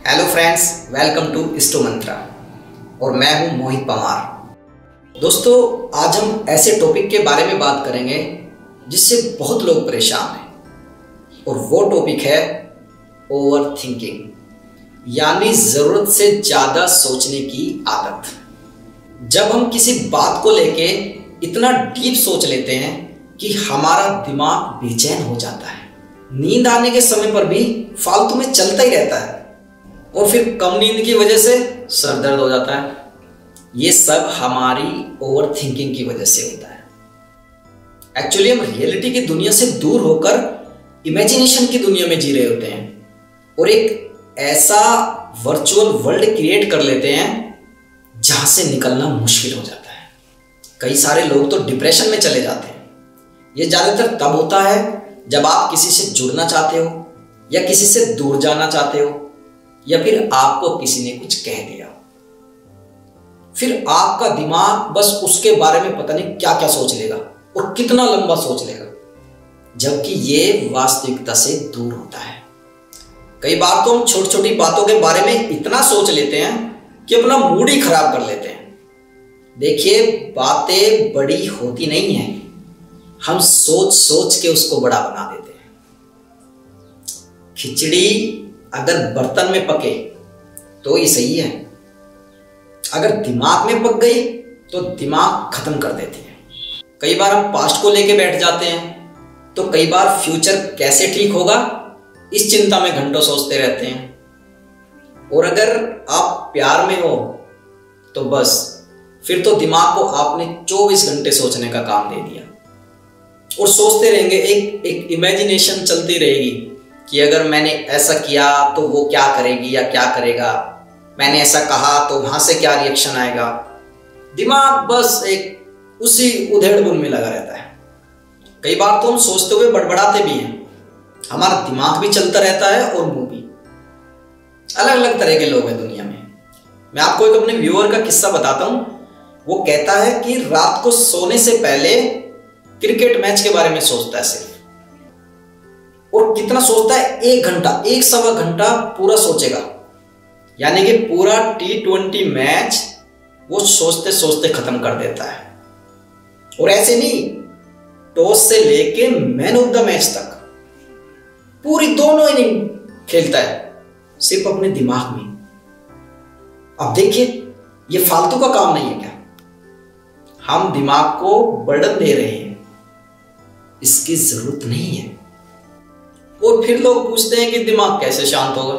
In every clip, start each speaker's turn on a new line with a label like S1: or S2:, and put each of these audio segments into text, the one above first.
S1: Hello friends, welcome to इस्टो मंत्रा और मैं हूं मोहित पवार। दोस्तों, आज हम ऐसे टॉपिक के बारे में बात करेंगे जिससे बहुत लोग परेशान हैं और वो टॉपिक है ओवर थिंकिंग, यानी ज़रूरत से ज़्यादा सोचने की आदत। जब हम किसी बात को लेके इतना डीप सोच लेते हैं कि हमारा दिमाग बेचैन हो जाता है, नींद आने के समय पर भी फालतू में चलता ही रहता है और फिर कम नींद की वजह से सर दर्द हो जाता है। ये सब हमारी ओवर थिंकिंग की वजह से होता है। एक्चुअली हम रियलिटी की दुनिया से दूर होकर इमेजिनेशन की दुनिया में जी रहे होते हैं और एक ऐसा वर्चुअल वर्ल्ड क्रिएट कर लेते हैं जहां से निकलना मुश्किल हो जाता है। कई सारे लोग तो डिप्रेशन में चले जाते हैं। ये ज़्यादातर तब होता है जब आप किसी से जुड़ना चाहते हो या किसी से दूर जाना चाहते हो या फिर आपको किसी ने कुछ कह दिया, फिर आपका दिमाग बस उसके बारे में पता नहीं क्या क्या सोच लेगा और कितना लंबा सोच लेगा, जबकि ये वास्तविकता से दूर होता है। कई बार तो हम छोटी छोटी बातों के बारे में इतना सोच लेते हैं कि अपना मूड ही खराब कर लेते हैं। देखिए, बातें बड़ी होती नहीं है, हम सोच सोच के उसको बड़ा बना देते हैं। खिचड़ी अगर बर्तन में पके तो ही सही है, अगर दिमाग में पक गई तो दिमाग खत्म कर देती है। कई बार हम पास्ट को लेके बैठ जाते हैं तो कई बार फ्यूचर कैसे ठीक होगा इस चिंता में घंटों सोचते रहते हैं। और अगर आप प्यार में हो तो बस फिर तो दिमाग को आपने 24 घंटे सोचने का काम दे दिया और सोचते रहेंगे। एक इमेजिनेशन चलती रहेगी कि अगर मैंने ऐसा किया तो वो क्या करेगी या क्या करेगा, मैंने ऐसा कहा तो वहां से क्या रिएक्शन आएगा। दिमाग बस एक उसी उधेड़-बुन में लगा रहता है। कई बार तो हम सोचते हुए बड़बड़ाते भी हैं, हमारा दिमाग भी चलता रहता है और मुंह भी। अलग अलग तरह के लोग हैं दुनिया में। मैं आपको एक अपने व्यूअर का किस्सा बताता हूं। वो कहता है कि रात को सोने से पहले क्रिकेट मैच के बारे में सोचता है सिर्फ, और कितना सोचता है, 1 घंटा 1-1.25 घंटा पूरा सोचेगा। यानी कि पूरा T20 मैच वो सोचते सोचते खत्म कर देता है। और ऐसे नहीं, टॉस से लेके मैन ऑफ द मैच तक पूरी दोनों इनिंग खेलता है सिर्फ अपने दिमाग में। अब देखिए, ये फालतू का काम नहीं है क्या? हम दिमाग को बर्डन दे रहे हैं, इसकी जरूरत नहीं है। और फिर लोग पूछते हैं कि दिमाग कैसे शांत होगा।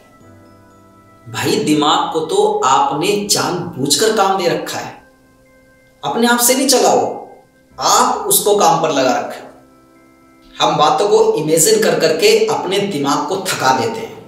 S1: भाई, दिमाग को तो आपने जानबूझकर काम दे रखा है, अपने आप से नहीं चला वो, आप उसको काम पर लगा रखे हो। हम बातों को इमेजिन कर करके अपने दिमाग को थका देते हैं,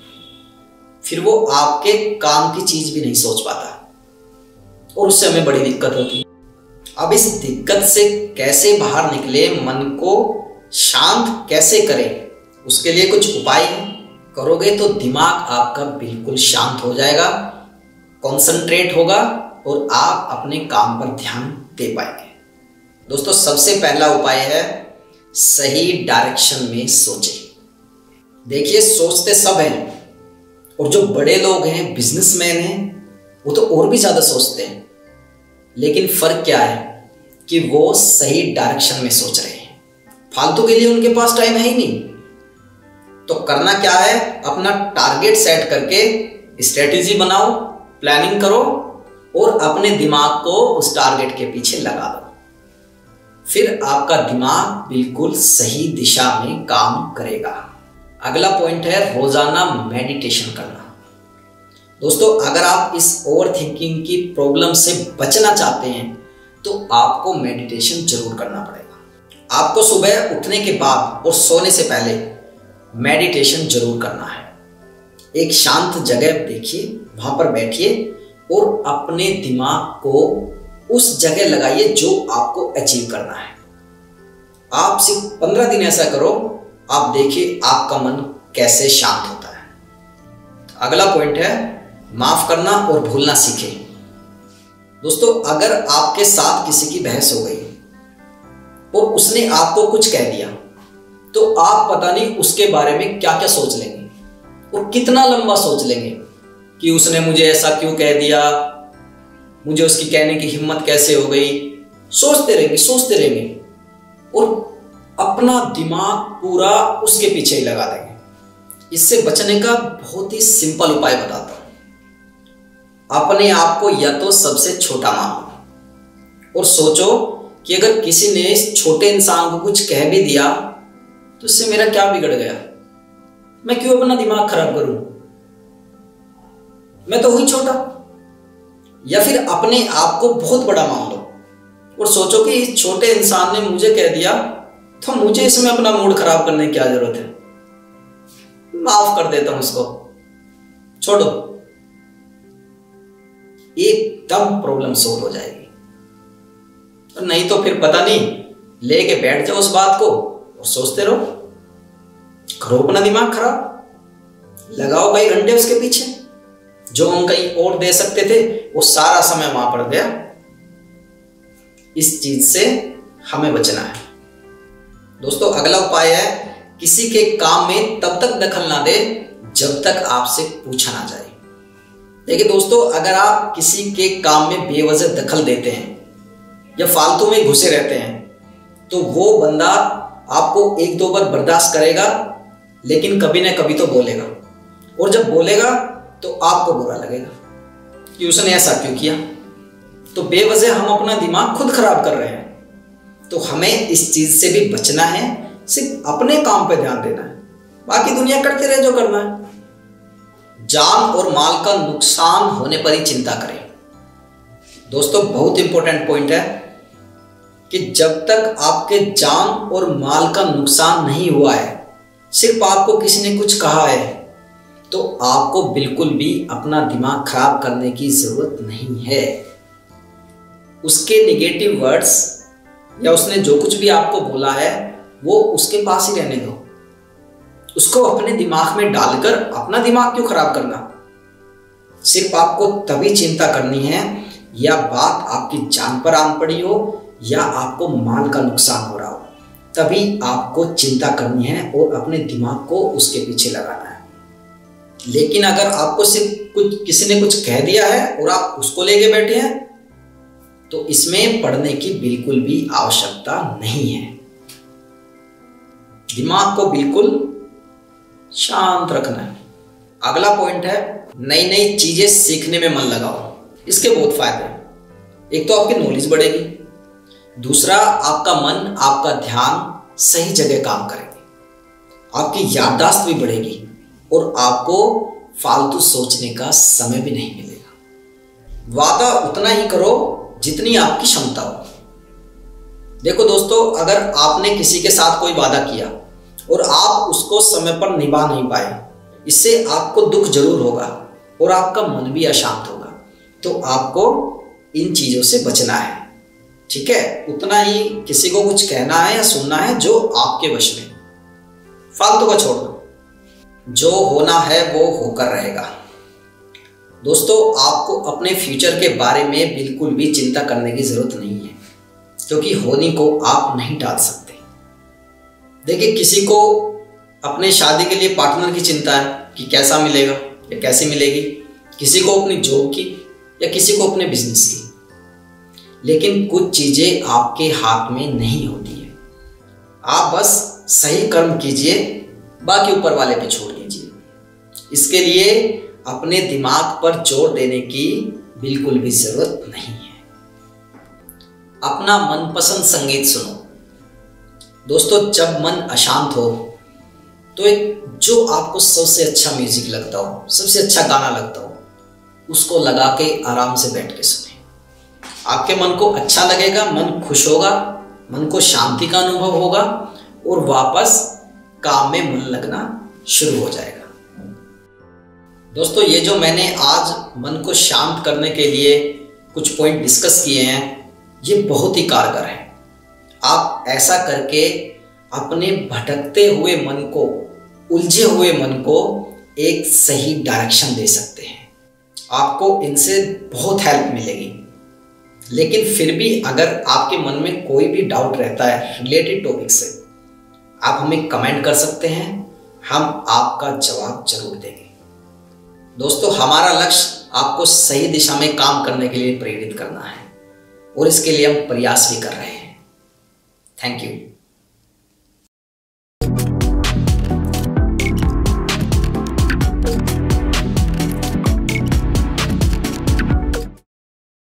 S1: फिर वो आपके काम की चीज भी नहीं सोच पाता और उससे हमें बड़ी दिक्कत होती है। अब इस दिक्कत से कैसे बाहर निकले, मन को शांत कैसे करें, उसके लिए कुछ उपाय हैं। करोगे तो दिमाग आपका बिल्कुल शांत हो जाएगा, कॉन्सेंट्रेट होगा और आप अपने काम पर ध्यान दे पाएंगे। दोस्तों, सबसे पहला उपाय है सही डायरेक्शन में सोचें। देखिए, सोचते सब हैं और जो बड़े लोग हैं, बिजनेसमैन हैं, वो तो और भी ज्यादा सोचते हैं, लेकिन फर्क क्या है कि वो सही डायरेक्शन में सोच रहे हैं। फालतू के लिए उनके पास टाइम है ही नहीं। तो करना क्या है, अपना टारगेट सेट करके स्ट्रेटेजी बनाओ, प्लानिंग करो और अपने दिमाग को उस टारगेट के पीछे लगा दो। फिर आपका दिमाग बिल्कुल सही दिशा में काम करेगा। अगला पॉइंट है रोजाना मेडिटेशन करना। दोस्तों, अगर आप इस ओवर थिंकिंग की प्रॉब्लम से बचना चाहते हैं तो आपको मेडिटेशन जरूर करना पड़ेगा। आपको सुबह उठने के बाद और सोने से पहले मेडिटेशन जरूर करना है। एक शांत जगह देखिए, वहां पर बैठिए और अपने दिमाग को उस जगह लगाइए जो आपको अचीव करना है। आप सिर्फ 15 दिन ऐसा करो, आप देखिए आपका मन कैसे शांत होता है। अगला पॉइंट है माफ करना और भूलना सीखें। दोस्तों, अगर आपके साथ किसी की बहस हो गई और उसने आपको कुछ कह दिया तो आप पता नहीं उसके बारे में क्या क्या सोच लेंगे और कितना लंबा सोच लेंगे कि उसने मुझे ऐसा क्यों कह दिया, मुझे उसकी कहने की हिम्मत कैसे हो गई। सोचते रहेंगे और अपना दिमाग पूरा उसके पीछे ही लगा देंगे। इससे बचने का बहुत ही सिंपल उपाय बताता हूं। अपने आप को या तो सबसे छोटा मानो और सोचो कि अगर किसी ने इस छोटे इंसान को कुछ कह भी दिया तो इससे मेरा क्या बिगड़ गया, मैं क्यों अपना दिमाग खराब करूं, मैं तो हुई छोटा। या फिर अपने आप को बहुत बड़ा मान लो और सोचो कि इस छोटे इंसान ने मुझे कह दिया तो मुझे इसमें अपना मूड खराब करने की क्या जरूरत है, माफ कर देता हूं इसको, छोड़ो। एकदम प्रॉब्लम सोल्व हो जाएगी। और नहीं तो फिर पता नहीं लेके बैठ जाओ उस बात को और सोचते रहो, करो अपना दिमाग खराब, लगाओ कई घंटे उसके पीछे। जो हम कहीं और दे सकते थे वो सारा समय वहां पड़ गया। इस चीज से हमें बचना है। दोस्तों अगला उपाय है, किसी के काम में तब तक दखल ना दे जब तक आपसे पूछा ना जाए। देखिए दोस्तों, अगर आप किसी के काम में बेवजह दखल देते हैं या फालतू में घुसे रहते हैं तो वो बंदा आपको एक दो बार बर्दाश्त करेगा, लेकिन कभी ना कभी तो बोलेगा। और जब बोलेगा तो आपको बुरा लगेगा कि उसने ऐसा क्यों किया। तो बेवजह हम अपना दिमाग खुद खराब कर रहे हैं। तो हमें इस चीज से भी बचना है, सिर्फ अपने काम पे ध्यान देना है, बाकी दुनिया करते रहे जो करना है। जान और माल का नुकसान होने पर ही चिंता करें। दोस्तों बहुत इंपॉर्टेंट पॉइंट है कि जब तक आपके जान और माल का नुकसान नहीं हुआ है, सिर्फ आपको किसी ने कुछ कहा है, तो आपको बिल्कुल भी अपना दिमाग खराब करने की जरूरत नहीं है। उसके नेगेटिव वर्ड्स या उसने जो कुछ भी आपको बोला है वो उसके पास ही रहने दो। उसको अपने दिमाग में डालकर अपना दिमाग क्यों खराब करना। सिर्फ आपको तभी चिंता करनी है या बात आपकी जान पर आन पड़ी हो या आपको माल का नुकसान हो रहा हो, तभी आपको चिंता करनी है और अपने दिमाग को उसके पीछे लगाना है। लेकिन अगर आपको सिर्फ किसी ने कुछ कह दिया है और आप उसको लेके बैठे हैं तो इसमें पढ़ने की बिल्कुल भी आवश्यकता नहीं है। दिमाग को बिल्कुल शांत रखना है। अगला पॉइंट है, नई नई चीजें सीखने में मन लगाओ। इसके बहुत फायदे हैं। एक तो आपकी नॉलेज बढ़ेगी, दूसरा आपका मन आपका ध्यान सही जगह काम करेंगे, आपकी याददाश्त भी बढ़ेगी और आपको फालतू सोचने का समय भी नहीं मिलेगा। वादा उतना ही करो जितनी आपकी क्षमता हो। देखो दोस्तों, अगर आपने किसी के साथ कोई वादा किया और आप उसको समय पर निभा नहीं पाए, इससे आपको दुख जरूर होगा और आपका मन भी अशांत होगा। तो आपको इन चीजों से बचना है, ठीक है। उतना ही किसी को कुछ कहना है या सुनना है जो आपके वश में। फालतू का छोड़ दो, जो होना है वो होकर रहेगा। दोस्तों आपको अपने फ्यूचर के बारे में बिल्कुल भी चिंता करने की जरूरत नहीं है, क्योंकि होने को आप नहीं टाल सकते। देखिए, किसी को अपने शादी के लिए पार्टनर की चिंता है कि कैसा मिलेगा या कैसी मिलेगी, किसी को अपनी जॉब की या किसी को अपने बिजनेस की। लेकिन कुछ चीजें आपके हाथ में नहीं होती है। आप बस सही कर्म कीजिए, बाकी ऊपर वाले पे छोड़ दीजिए। इसके लिए अपने दिमाग पर जोर देने की बिल्कुल भी जरूरत नहीं है। अपना मनपसंद संगीत सुनो। दोस्तों जब मन अशांत हो तो एक जो आपको सबसे अच्छा म्यूजिक लगता हो, सबसे अच्छा गाना लगता हो, उसको लगा के आराम से बैठ के सुने। आपके मन को अच्छा लगेगा, मन खुश होगा, मन को शांति का अनुभव होगा और वापस काम में मन लगना शुरू हो जाएगा। दोस्तों ये जो मैंने आज मन को शांत करने के लिए कुछ पॉइंट डिस्कस किए हैं, ये बहुत ही कारगर है। आप ऐसा करके अपने भटकते हुए मन को, उलझे हुए मन को एक सही डायरेक्शन दे सकते हैं। आपको इनसे बहुत हेल्प मिलेगी। लेकिन फिर भी अगर आपके मन में कोई भी डाउट रहता है रिलेटेड टॉपिक से, आप हमें कमेंट कर सकते हैं, हम आपका जवाब जरूर देंगे। दोस्तों, हमारा लक्ष्य आपको सही दिशा में काम करने के लिए प्रेरित करना है और इसके लिए हम प्रयास भी कर रहे हैं। Thank you.